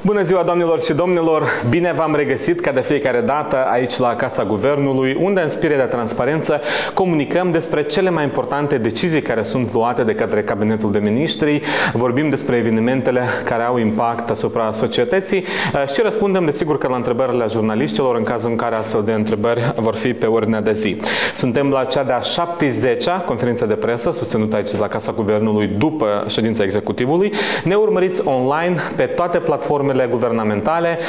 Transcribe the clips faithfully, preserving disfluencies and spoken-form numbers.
Bună ziua, doamnelor și domnilor! Bine v-am regăsit ca de fiecare dată aici la Casa Guvernului, unde în spirit de transparență comunicăm despre cele mai importante decizii care sunt luate de către Cabinetul de Ministri, vorbim despre evenimentele care au impact asupra societății și răspundem desigur că la întrebările jurnaliștilor în cazul în care astfel de întrebări vor fi pe ordinea de zi. Suntem la cea de-a șaptezecea conferință de presă susținută aici la Casa Guvernului după ședința executivului. Ne urmăriți online pe toate platformele guvernamentale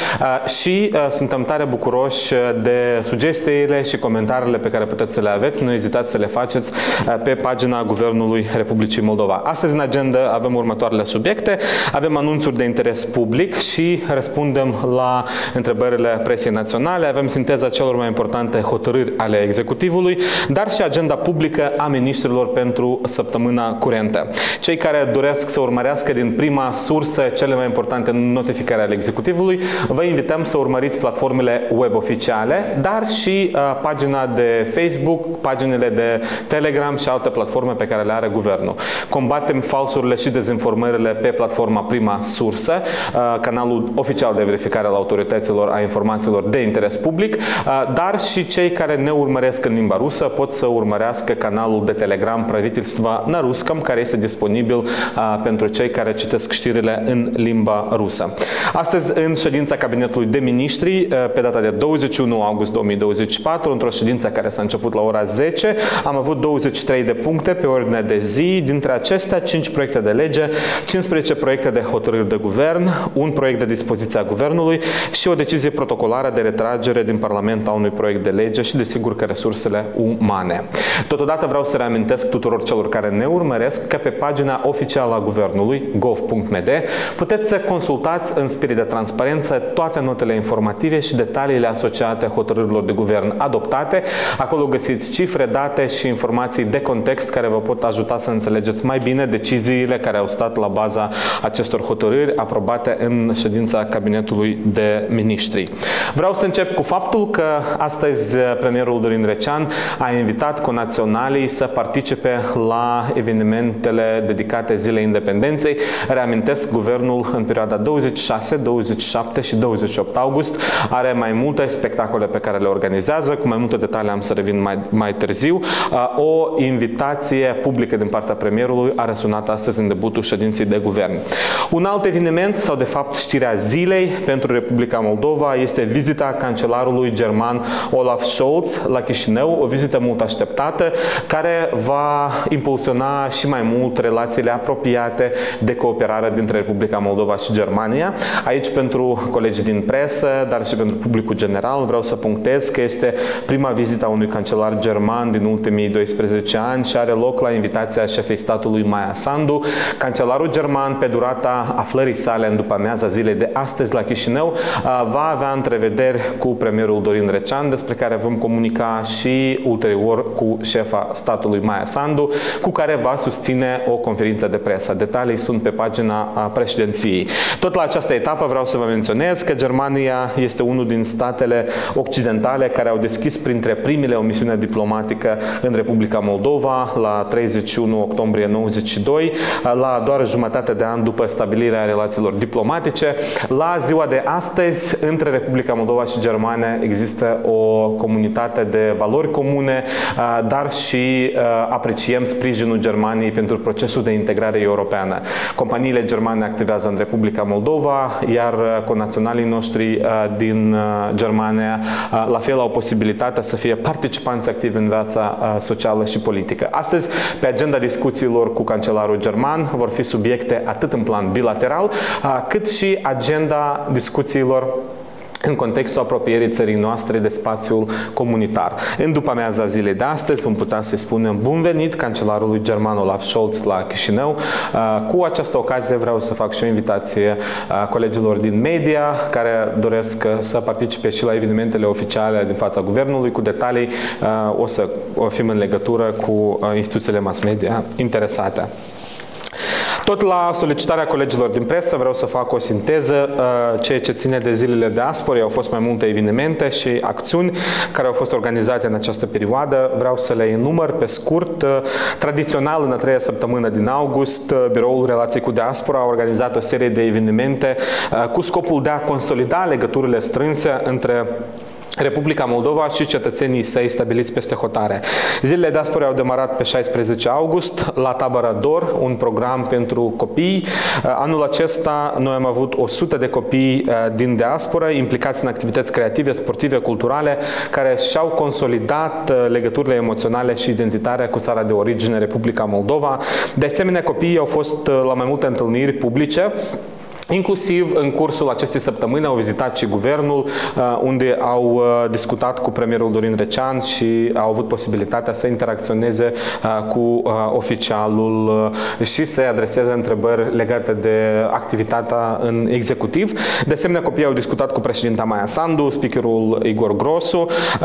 și suntem tare bucuroși de sugestiile și comentariile pe care puteți să le aveți. Nu ezitați să le faceți pe pagina Guvernului Republicii Moldova. Astăzi în agenda avem următoarele subiecte. Avem anunțuri de interes public și răspundem la întrebările presei naționale. Avem sinteza celor mai importante hotărâri ale executivului, dar și agenda publică a ministrilor pentru săptămâna curentă. Cei care doresc să urmărească din prima sursă cele mai importante notificări ale executivului, vă invităm să urmăriți platformele web oficiale, dar și uh, pagina de Facebook, paginile de Telegram și alte platforme pe care le are Guvernul. Combatem falsurile și dezinformările pe platforma Prima Sursă, uh, canalul oficial de verificare al autorităților a informațiilor de interes public, uh, dar și cei care ne urmăresc în limba rusă pot să urmărească canalul de Telegram Правительства на русском, care este disponibil uh, pentru cei care citesc știrile în limba rusă. Astăzi, în ședința Cabinetului de Ministri, pe data de douăzeci și unu august două mii douăzeci și patru, într-o ședință care s-a început la ora zece, am avut douăzeci și trei de puncte pe ordinea de zi, dintre acestea cinci proiecte de lege, cincisprezece proiecte de hotărâri de guvern, un proiect de dispoziție a Guvernului și o decizie protocolară de retragere din Parlament a unui proiect de lege și, desigur, că resursele umane. Totodată vreau să reamintesc tuturor celor care ne urmăresc că pe pagina oficială a Guvernului, gov punct m d, puteți să consultați în spirit de transparență toate notele informative și detaliile asociate hotărârilor de guvern adoptate. Acolo găsiți cifre, date și informații de context care vă pot ajuta să înțelegeți mai bine deciziile care au stat la baza acestor hotărâri aprobate în ședința Cabinetului de Ministri. Vreau să încep cu faptul că astăzi premierul Dorin Recean a invitat conaționalii să participe la evenimentele dedicate Zilei Independenței. Reamintesc, Guvernul în perioada douăzeci și șase, douăzeci și șapte și douăzeci și opt august are mai multe spectacole pe care le organizează, cu mai multe detalii am să revin mai, mai târziu. O invitație publică din partea premierului a răsunat astăzi în debutul ședinței de guvern. Un alt eveniment, sau de fapt știrea zilei pentru Republica Moldova, este vizita cancelarului german Olaf Scholz la Chișinău, o vizită mult așteptată, care va impulsiona și mai mult relațiile apropiate de cooperare dintre Republica Moldova și Germania. Aici, pentru colegii din presă, dar și pentru publicul general, vreau să punctez că este prima vizită a unui cancelar german din ultimii doisprezece ani și are loc la invitația șefei statului Maia Sandu. Cancelarul german, pe durata aflării sale în după-amiaza zilei de astăzi la Chișinău, va avea întrevederi cu premierul Dorin Recean, despre care vom comunica și ulterior cu șefa statului Maia Sandu, cu care va susține o conferință de presă. Detalii sunt pe pagina președinției. Tot la această etapă vreau să vă menționez că Germania este unul din statele occidentale care au deschis printre primele o misiune diplomatică în Republica Moldova la treizeci și unu octombrie nouăzeci și doi, la doar jumătate de an după stabilirea relațiilor diplomatice. La ziua de astăzi, între Republica Moldova și Germania există o comunitate de valori comune, dar și apreciem sprijinul Germaniei pentru procesul de integrare europeană. Companiile germane activează în Republica Moldova, iar conaționalii noștri din Germania la fel au posibilitatea să fie participanți activi în viața socială și politică. Astăzi, pe agenda discuțiilor cu cancelarul german, vor fi subiecte atât în plan bilateral, cât și agenda discuțiilor în contextul apropierii țării noastre de spațiul comunitar. În după-amiaza zilei de astăzi vom putea să spunem bun venit cancelarului german Olaf Scholz la Chișinău. Cu această ocazie vreau să fac și o invitație colegilor din media care doresc să participe și la evenimentele oficiale din fața Guvernului. Cu detalii o să fim în legătură cu instituțiile mass media interesate. Tot la solicitarea colegilor din presă vreau să fac o sinteză. Ceea ce ține de zilele diasporei, au fost mai multe evenimente și acțiuni care au fost organizate în această perioadă. Vreau să le enumăr pe scurt. Tradițional, în a treia săptămână din august, Biroul Relații cu Diaspora a organizat o serie de evenimente cu scopul de a consolida legăturile strânse între Republica Moldova și cetățenii săi stabiliți peste hotare. Zilele diasporei au demarat pe șaisprezece august la tabăra Dor, un program pentru copii. Anul acesta noi am avut o sută de copii din diaspora implicați în activități creative, sportive, culturale, care și-au consolidat legăturile emoționale și identitare cu țara de origine, Republica Moldova. De asemenea, copiii au fost la mai multe întâlniri publice. Inclusiv în cursul acestei săptămâni au vizitat și guvernul, unde au discutat cu premierul Dorin Recean și au avut posibilitatea să interacționeze cu oficialul și să-i adreseze întrebări legate de activitatea în executiv. De asemenea, copiii au discutat cu președinta Maia Sandu, speakerul Igor Grosu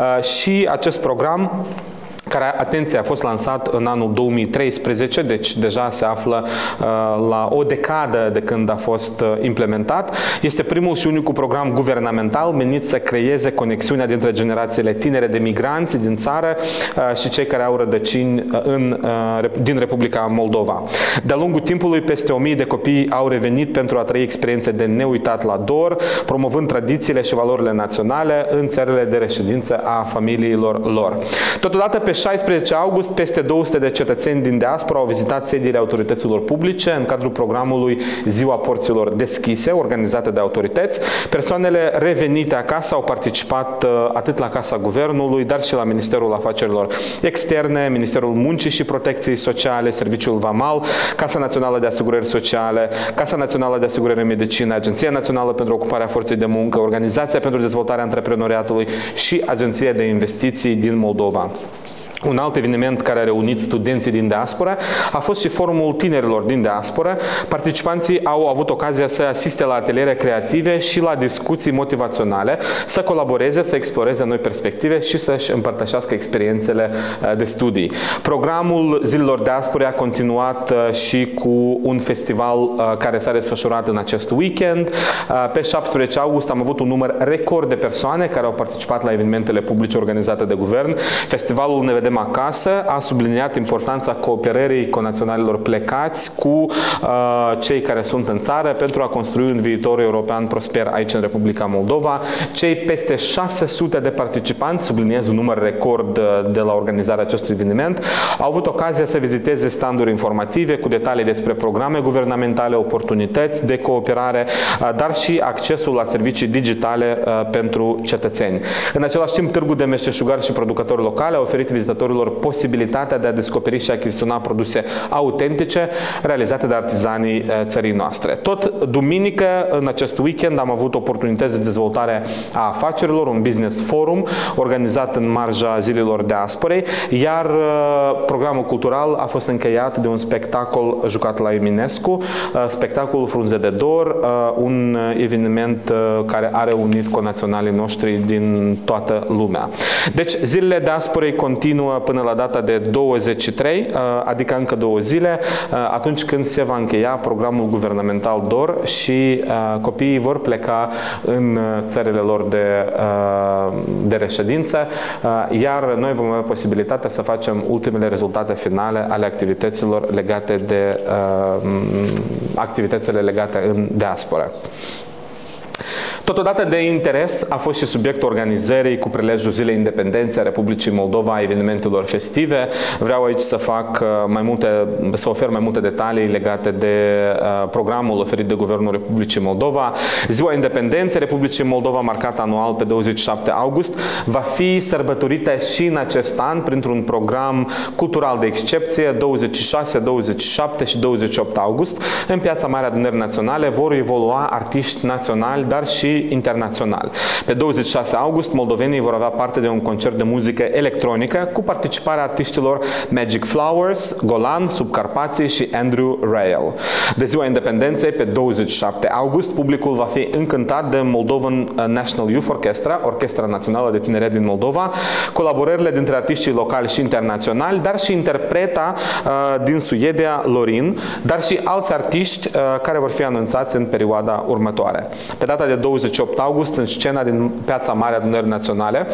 și acest program, care, atenție, a fost lansat în anul două mii treisprezece, deci deja se află uh, la o decadă de când a fost uh, implementat. Este primul și unicul program guvernamental menit să creeze conexiunea dintre generațiile tinere de migranți din țară uh, și cei care au rădăcini în, uh, din Republica Moldova. De-a lungul timpului, peste o mie de copii au revenit pentru a trăi experiențe de neuitat la Dor, promovând tradițiile și valorile naționale în țările de reședință a familiilor lor. Totodată, pe șaisprezece august, peste două sute de cetățeni din diaspora au vizitat sediile autorităților publice în cadrul programului Ziua Porților Deschise, organizate de autorități. Persoanele revenite acasă au participat atât la Casa Guvernului, dar și la Ministerul Afacerilor Externe, Ministerul Muncii și Protecției Sociale, Serviciul Vamal, Casa Națională de Asigurări Sociale, Casa Națională de Asigurări în Medicină, Agenția Națională pentru Ocuparea Forței de Muncă, Organizația pentru Dezvoltarea Antreprenoriatului și Agenția de Investiții din Moldova. Un alt eveniment care a reunit studenții din diaspora a fost și Forumul Tinerilor din diaspora. Participanții au avut ocazia să asiste la ateliere creative și la discuții motivaționale, să colaboreze, să exploreze noi perspective și să-și împărtășească experiențele de studii. Programul Zilelor Diasporei a continuat și cu un festival care s-a desfășurat în acest weekend. Pe șaptesprezece august am avut un număr record de persoane care au participat la evenimentele publice organizate de guvern. Festivalul Ne Vedem Acasă a subliniat importanța cooperării conaționalilor plecați cu uh, cei care sunt în țară pentru a construi un viitor european prosper aici în Republica Moldova. Cei peste șase sute de participanți, subliniez un număr record de la organizarea acestui eveniment, au avut ocazia să viziteze standuri informative cu detalii despre programe guvernamentale, oportunități de cooperare, uh, dar și accesul la servicii digitale uh, pentru cetățeni. În același timp, Târgul de meșteșugari și producători locale a oferit vizitatorilor posibilitatea de a descoperi și achiziționa produse autentice realizate de artizanii țării noastre. Tot duminică, în acest weekend, am avut oportunități de dezvoltare a afacerilor, un business forum organizat în marja Zilelor Diasporei, iar programul cultural a fost încheiat de un spectacol jucat la Eminescu, spectacolul Frunze de Dor, un eveniment care a reunit conaționalii noștri din toată lumea. Deci, Zilele Diasporei continuă până la data de douăzeci și trei, adică încă două zile, atunci când se va încheia programul guvernamental Dor și copiii vor pleca în țările lor de, de reședință, iar noi vom avea posibilitatea să facem ultimele rezultate finale ale activităților legate de activitățile legate în diaspora. Totodată de interes a fost și subiectul organizării cu prilejul Zilei Independenței a Republicii Moldova a evenimentelor festive. Vreau aici să fac mai multe, să ofer mai multe detalii legate de uh, programul oferit de Guvernul Republicii Moldova. Ziua Independenței Republicii Moldova, marcată anual pe douăzeci și șapte august, va fi sărbătorită și în acest an printr-un program cultural de excepție. douăzeci și șase, douăzeci și șapte și douăzeci și opt august, în Piața Mare Adunării Naționale, vor evolua artiști naționali, dar și și internațional. Pe douăzeci și șase august, moldovenii vor avea parte de un concert de muzică electronică cu participarea artiștilor Magic Flowers, Golan, Subcarpații și Andrew Rayel. De ziua independenței, pe douăzeci și șapte august, publicul va fi încântat de Moldovan National Youth Orchestra, Orchestra Națională de Tineret din Moldova, colaborările dintre artiștii locali și internaționali, dar și interpreta uh, din Suedia, Lorin, dar și alți artiști uh, care vor fi anunțați în perioada următoare. Pe data de douăzeci și opt august, în scena din Piața Mare Adunării Naționale,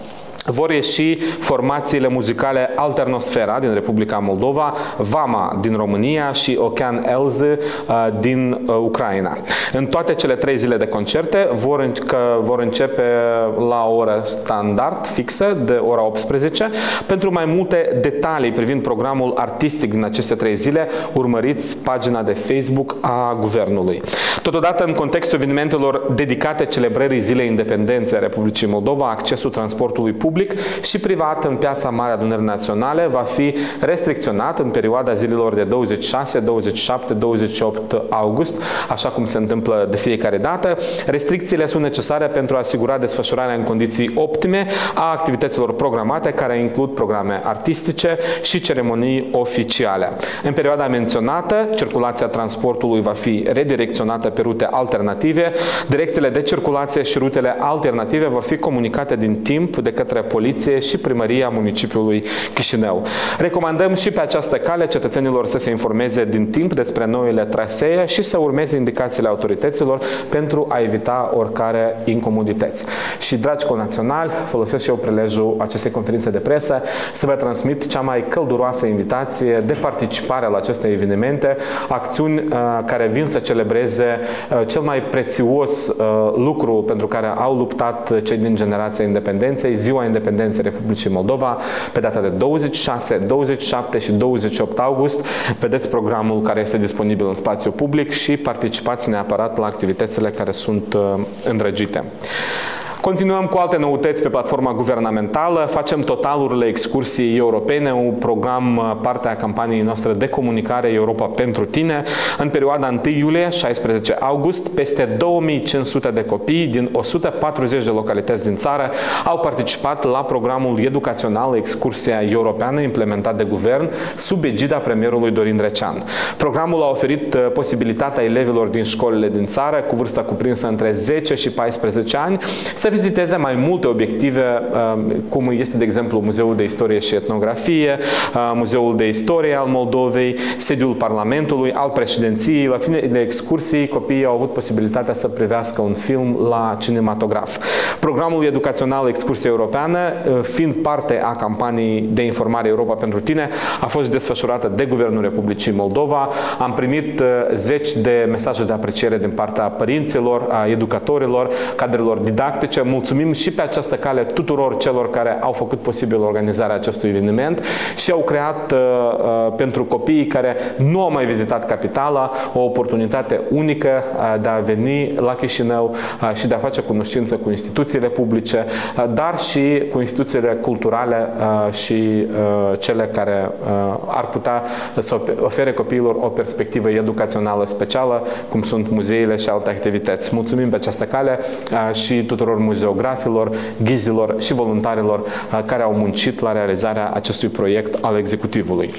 vor ieși formațiile muzicale Alternosfera din Republica Moldova, Vama din România și Ocean Elze din Ucraina. În toate cele trei zile de concerte vor, că vor începe la o oră standard fixă de ora optsprezece. Pentru mai multe detalii privind programul artistic din aceste trei zile, urmăriți pagina de Facebook a Guvernului. Totodată, în contextul evenimentelor dedicate celebrării Zilei Independenței a Republicii Moldova, accesul transportului public și privat în Piața Mare Adunării Naționale va fi restricționat în perioada zilelor de douăzeci și șase, douăzeci și șapte, douăzeci și opt august, așa cum se întâmplă de fiecare dată. Restricțiile sunt necesare pentru a asigura desfășurarea în condiții optime a activităților programate, care includ programe artistice și ceremonii oficiale. În perioada menționată, circulația transportului va fi redirecționată pe rute alternative. Direcțiile de circulație și rutele alternative vor fi comunicate din timp de către Poliție și Primăria Municipiului Chișinău. Recomandăm și pe această cale cetățenilor să se informeze din timp despre noile trasee și să urmeze indicațiile autorităților pentru a evita oricare incomodități. Și, dragi conaționali, folosesc și eu prilejul acestei conferințe de presă să vă transmit cea mai călduroasă invitație de participare la aceste evenimente, acțiuni uh, care vin să celebreze uh, cel mai prețios uh, lucru pentru care au luptat cei din generația independenței, Ziua Independenței Republicii Moldova, pe data de douăzeci și șase, douăzeci și șapte și douăzeci și opt august. Vedeți programul care este disponibil în spațiu public și participați neapărat la activitățile care sunt uh, îndrăgite. Continuăm cu alte noutăți pe platforma guvernamentală. Facem totalurile excursiei europene, un program parte a campaniei noastre de comunicare Europa pentru tine. În perioada întâi iulie - șaisprezece august, peste două mii cinci sute de copii din o sută patruzeci de localități din țară au participat la programul educațional Excursia Europeană implementat de guvern sub egida premierului Dorin Recean. Programul a oferit posibilitatea elevilor din școlile din țară, cu vârsta cuprinsă între zece și paisprezece ani, să viziteze mai multe obiective, cum este, de exemplu, Muzeul de Istorie și Etnografie, Muzeul de Istorie al Moldovei, sediul Parlamentului, al președinției. La fine de excursii, copiii au avut posibilitatea să privească un film la cinematograf. Programul educațional Excursie Europeană, fiind parte a campaniei de informare Europa pentru tine, a fost desfășurată de Guvernul Republicii Moldova. Am primit zeci de mesaje de apreciere din partea părinților, a educatorilor, cadrelor didactice. Mulțumim și pe această cale tuturor celor care au făcut posibil organizarea acestui eveniment și au creat uh, uh, pentru copiii care nu au mai vizitat capitala o oportunitate unică uh, de a veni la Chișinău uh, și de a face cunoștință cu instituțiile publice, uh, dar și cu instituțiile culturale uh, și uh, cele care uh, ar putea să ofere copiilor o perspectivă educațională specială, cum sunt muzeile și alte activități. Mulțumim pe această cale uh, și tuturor muzeografilor, ghizilor și voluntarilor care au muncit la realizarea acestui proiect al executivului.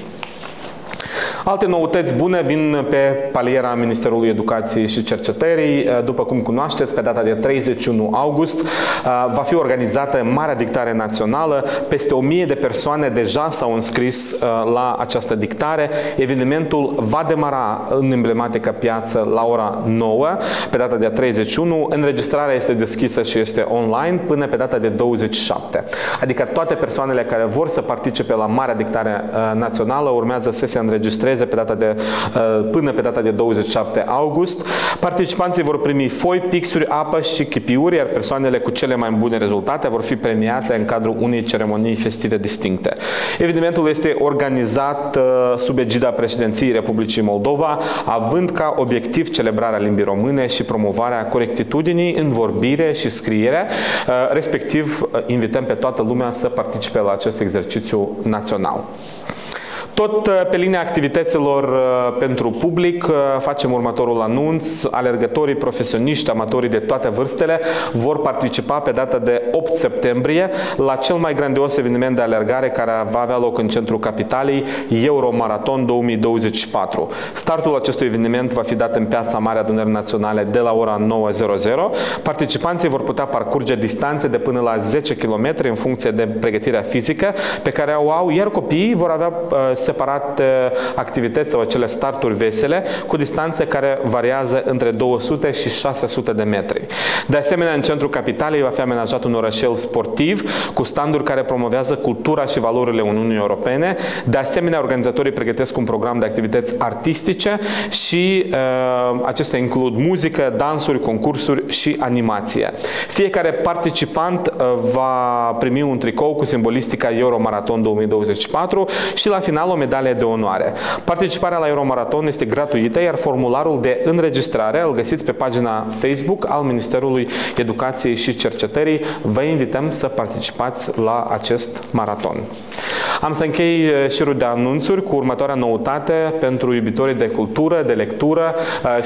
Alte noutăți bune vin pe paliera Ministerului Educației și Cercetării. După cum cunoașteți, pe data de treizeci și unu august va fi organizată Marea Dictare Națională. Peste o mie de persoane deja s-au înscris la această dictare. Evenimentul va demara în emblematică piață la ora nouă, pe data de treizeci și unu. Înregistrarea este deschisă și este online până pe data de douăzeci și șapte. Adică toate persoanele care vor să participe la Marea Dictare Națională urmează să se înregistreze pe data de, până pe data de douăzeci și șapte august. Participanții vor primi foi, pixuri, apă și chipiuri, iar persoanele cu cele mai bune rezultate vor fi premiate în cadrul unei ceremonii festive distincte. Evenimentul este organizat sub egida Președinției Republicii Moldova, având ca obiectiv celebrarea limbii române și promovarea corectitudinii în vorbire și scriere. Respectiv, invităm pe toată lumea să participe la acest exercițiu național. Tot pe linia activităților pentru public facem următorul anunț. Alergătorii, profesioniști, amatorii de toate vârstele vor participa pe data de opt septembrie la cel mai grandios eveniment de alergare care va avea loc în centrul capitalei, Euromaraton două mii douăzeci și patru. Startul acestui eveniment va fi dat în Piața Mare Adunării Naționale de la ora nouă. Participanții vor putea parcurge distanțe de până la zece kilometri în funcție de pregătirea fizică pe care o au, iar copiii vor avea uh, separat uh, activități sau acele starturi vesele cu distanțe care variază între două sute și șase sute de metri. De asemenea, în centrul capitalei va fi amenajat un orășel sportiv cu standuri care promovează cultura și valorile Uniunii Europene. De asemenea, organizatorii pregătesc un program de activități artistice și uh, acestea includ muzică, dansuri, concursuri și animație. Fiecare participant uh, va primi un tricou cu simbolistica Euromaraton două mii douăzeci și patru și la final o medalie de onoare. Participarea la Euromaraton este gratuită, iar formularul de înregistrare îl găsiți pe pagina Facebook al Ministerului Educației și Cercetării. Vă invităm să participați la acest maraton. Am să închei șirul de anunțuri cu următoarea noutate pentru iubitorii de cultură, de lectură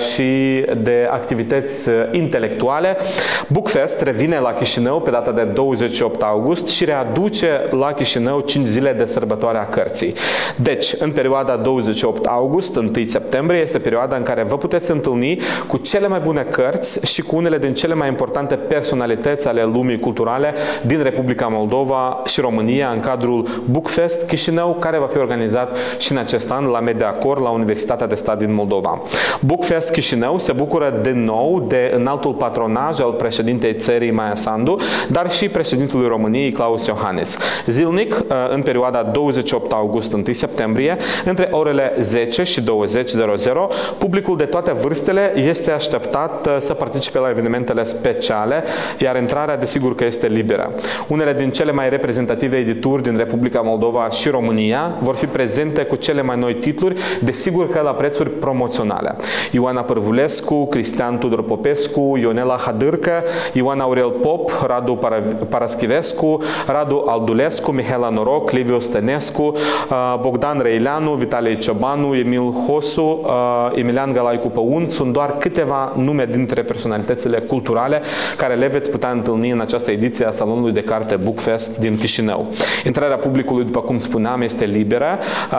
și de activități intelectuale. Bookfest revine la Chișinău pe data de douăzeci și opt august și readuce la Chișinău cinci zile de sărbătoare a cărții. Deci, în perioada douăzeci și opt august - întâi septembrie este perioada în care vă puteți întâlni cu cele mai bune cărți și cu unele din cele mai importante personalități ale lumii culturale din Republica Moldova și România în cadrul Bookfest Chișinău, care va fi organizat și în acest an la Mediacor, la Universitatea de Stat din Moldova. Bookfest Chișinău se bucură din nou de înaltul patronaj al președintei țării Maia Sandu, dar și președintelui României Klaus Iohannis. Zilnic, în perioada douăzeci și opt august - întâi septembrie, între orele zece și douăzeci, publicul de toate vârstele este așteptat să participe la evenimentele speciale, iar intrarea desigur că este liberă. Unele din cele mai reprezentative edituri din Republica Moldova și România vor fi prezente cu cele mai noi titluri, desigur că la prețuri promoționale. Ioana Părvulescu, Cristian Tudor Popescu, Ionela Hadârcă, Ioan Aurel Pop, Radu Paraschivescu, Radu Aldulescu, Mihaela Noroc, Liviu Stănescu, Bogdan Răileanu, Vitalie Ciobanu, Emil Hosu, Emilian Galaicu Păun sunt doar câteva nume dintre personalitățile culturale care le veți putea întâlni în această ediție a Salonului de Carte Bookfest din Chișinău. Intrarea publicului, după cum spuneam, este liberă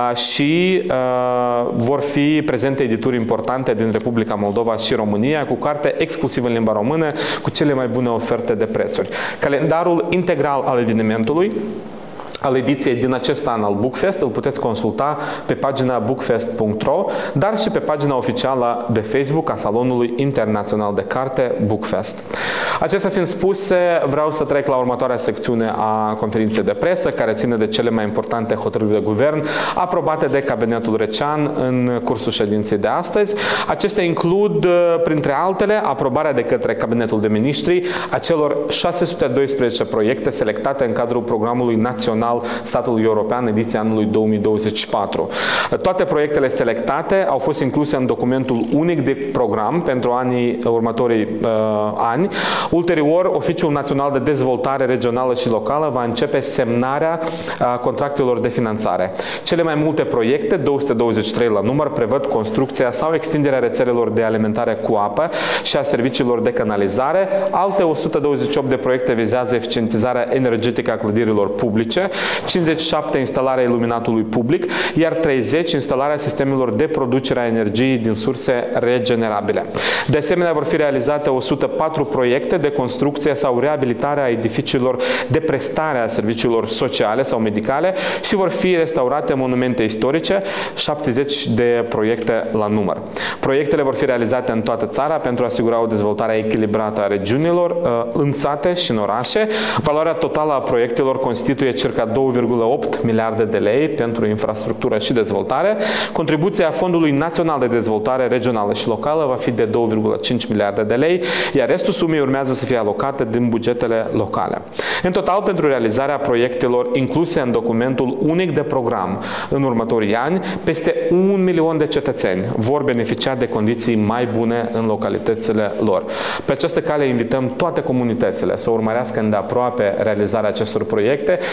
și vor fi prezente edituri importante din Republica Moldova și România cu carte exclusiv în limba română, cu cele mai bune oferte de prețuri. Calendarul integral al evenimentului al ediției din acest an al Bookfest îl puteți consulta pe pagina bookfest punct ro, dar și pe pagina oficială de Facebook a Salonului Internațional de Carte Bookfest. Acestea fiind spuse, vreau să trec la următoarea secțiune a conferinței de presă, care ține de cele mai importante hotărâri de guvern aprobate de Cabinetul Recean în cursul ședinței de astăzi. Acestea includ, printre altele, aprobarea de către Cabinetul de Ministri a celor șase sute doisprezece proiecte selectate în cadrul Programului Național Statului European, ediția anului două mii douăzeci și patru. Toate proiectele selectate au fost incluse în documentul unic de program pentru anii următorii uh, ani. Ulterior, Oficiul Național de Dezvoltare Regională și Locală va începe semnarea uh, contractelor de finanțare. Cele mai multe proiecte, două sute douăzeci și trei la număr, prevăd construcția sau extinderea rețelelor de alimentare cu apă și a serviciilor de canalizare. Alte o sută douăzeci și opt de proiecte vizează eficientizarea energetică a clădirilor publice, cincizeci și șapte instalarea iluminatului public, iar treizeci instalarea sistemelor de producere a energiei din surse regenerabile. De asemenea, vor fi realizate o sută patru proiecte de construcție sau reabilitare a edificiilor de prestare a serviciilor sociale sau medicale și vor fi restaurate monumente istorice, șaptezeci de proiecte la număr. Proiectele vor fi realizate în toată țara pentru a asigura o dezvoltare echilibrată a regiunilor, în sate și în orașe. Valoarea totală a proiectelor constituie circa două virgulă opt miliarde de lei pentru infrastructură și dezvoltare. Contribuția Fondului Național de Dezvoltare Regională și Locală va fi de două virgulă cinci miliarde de lei, iar restul sumei urmează să fie alocate din bugetele locale. În total, pentru realizarea proiectelor incluse în documentul unic de program în următorii ani, peste un milion de cetățeni vor beneficia de condiții mai bune în localitățile lor. Pe această cale invităm toate comunitățile să urmărească îndeaproape realizarea acestor proiecte și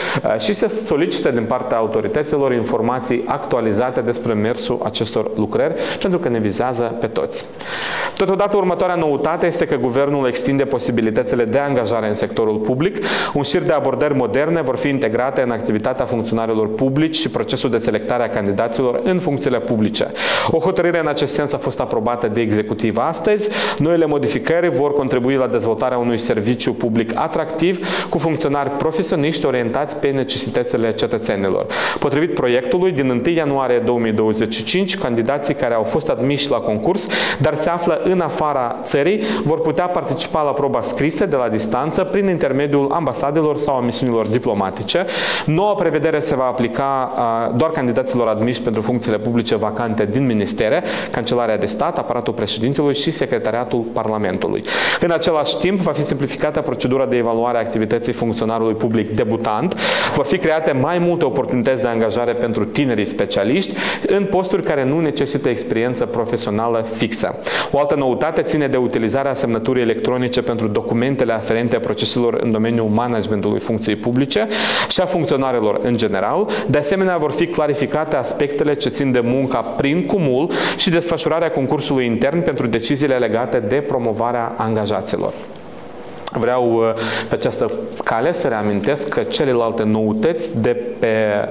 și se solicită din partea autorităților informații actualizate despre mersul acestor lucrări, pentru că ne vizează pe toți. Totodată, următoarea noutate este că Guvernul extinde posibilitățile de angajare în sectorul public. Un șir de abordări moderne vor fi integrate în activitatea funcționarilor publici și procesul de selectare a candidaților în funcțiile publice. O hotărâre în acest sens a fost aprobată de executiv astăzi. Noile modificări vor contribui la dezvoltarea unui serviciu public atractiv cu funcționari profesioniști orientați pe necesitățile cetățenilor. Potrivit proiectului, din întâi ianuarie două mii douăzeci și cinci, candidații care au fost admiși la concurs, dar se află în afara țării, vor putea participa la proba scrisă de la distanță prin intermediul ambasadelor sau a misiunilor diplomatice. Noua prevedere se va aplica doar candidaților admiși pentru funcțiile publice vacante din ministere, Cancelarea de Stat, Aparatul Președintelui și Secretariatul Parlamentului. În același timp, va fi simplificată procedura de evaluare a activității funcționarului public debutant. Vor fi create mai multe oportunități de angajare pentru tinerii specialiști în posturi care nu necesită experiență profesională fixă. O altă noutate ține de utilizarea semnăturii electronice pentru documentele aferente proceselor în domeniul managementului funcției publice și a funcționarilor în general. De asemenea, vor fi clarificate aspectele ce țin de munca prin cumul și desfășurarea concursului intern pentru deciziile legate de promovarea angajaților. Vreau pe această cale să reamintesc că celelalte noutăți de pe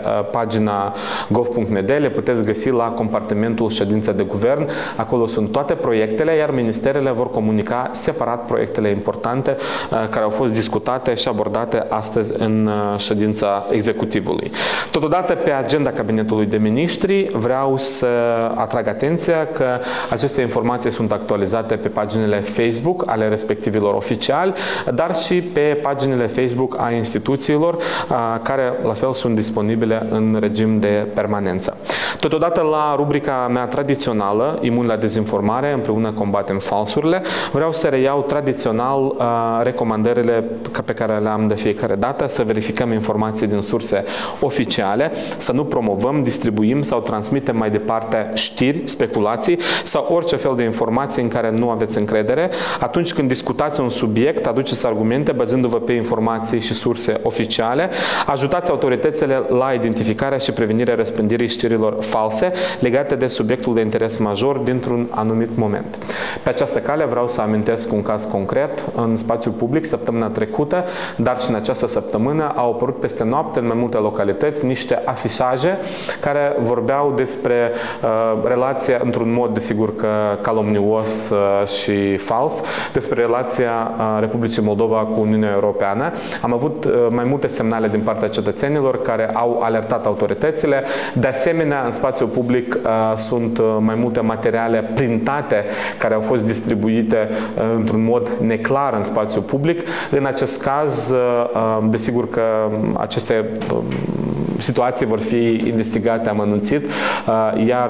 pagina gov punct m d le puteți găsi la compartimentul ședință de guvern. Acolo sunt toate proiectele, iar ministerele vor comunica separat proiectele importante care au fost discutate și abordate astăzi în ședința executivului. Totodată, pe agenda Cabinetului de Miniștri, vreau să atrag atenția că aceste informații sunt actualizate pe paginile Facebook ale respectivilor oficiali, dar și pe paginile Facebook a instituțiilor, care la fel sunt disponibile în regim de permanență. Totodată, la rubrica mea tradițională, Imuni la dezinformare, împreună combatem falsurile, vreau să reiau tradițional recomandările pe care le am de fiecare dată, să verificăm informații din surse oficiale, să nu promovăm, distribuim sau transmitem mai departe știri, speculații sau orice fel de informații în care nu aveți încredere. Atunci când discutați un subiect, aduceți argumente bazându-vă pe informații și surse oficiale, ajutați autoritățile la identificarea și prevenirea răspândirii știrilor false legate de subiectul de interes major dintr-un anumit moment. Pe această cale vreau să amintesc un caz concret. În spațiul public, săptămâna trecută, dar și în această săptămână, au apărut peste noapte în mai multe localități niște afișaje care vorbeau despre uh, relația, într-un mod desigur că calomnios uh, și fals, despre relația uh, Republicii Moldova cu Uniunea Europeană. Am avut uh, mai multe semnale din partea cetățenilor care au alertat autoritățile. De asemenea, în spațiul public uh, sunt uh, mai multe materiale printate care au fost distribuite uh, într-un mod neclar în spațiul public. În acest caz, uh, desigur că aceste uh, situații vor fi investigate amănunțit, iar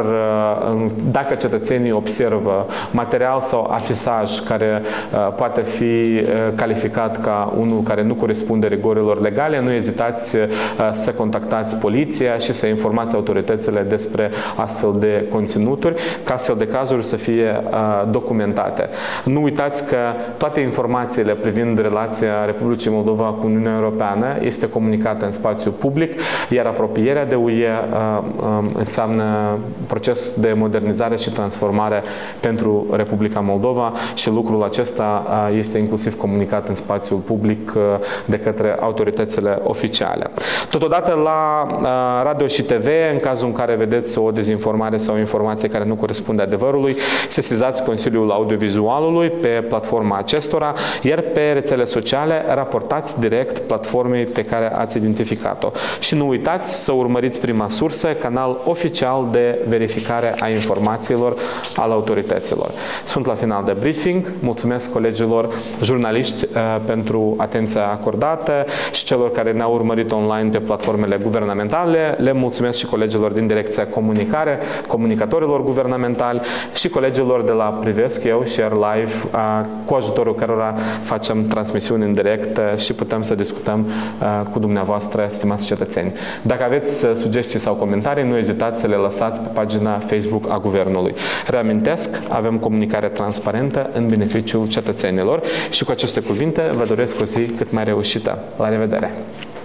dacă cetățenii observă material sau afișaj care poate fi calificat ca unul care nu corespunde rigorilor legale, nu ezitați să contactați poliția și să informați autoritățile despre astfel de conținuturi, ca astfel de cazuri să fie documentate. Nu uitați că toate informațiile privind relația Republicii Moldova cu Uniunea Europeană este comunicată în spațiul public, iar apropierea de U E înseamnă proces de modernizare și transformare pentru Republica Moldova și lucrul acesta este inclusiv comunicat în spațiul public de către autoritățile oficiale. Totodată, la radio și T V, în cazul în care vedeți o dezinformare sau o informație care nu corespunde adevărului, sesizați Consiliul Audiovizualului pe platforma acestora, iar pe rețele sociale raportați direct platformei pe care ați identificat-o. Și nu uitați să urmăriți Prima Sursă, canal oficial de verificare a informațiilor al autorităților. Sunt la final de briefing. Mulțumesc colegilor jurnaliști pentru atenția acordată și celor care ne-au urmărit online pe platformele guvernamentale. Le mulțumesc și colegilor din Direcția Comunicare, comunicatorilor guvernamentali și colegilor de la Privesc Eu, Share Live, cu ajutorul cărora facem transmisiuni în direct și putem să discutăm cu dumneavoastră, stimați cetățeni. Dacă aveți sugestii sau comentarii, nu ezitați să le lăsați pe pagina Facebook a Guvernului. Reamintesc, avem comunicare transparentă în beneficiul cetățenilor și cu aceste cuvinte vă doresc o zi cât mai reușită. La revedere!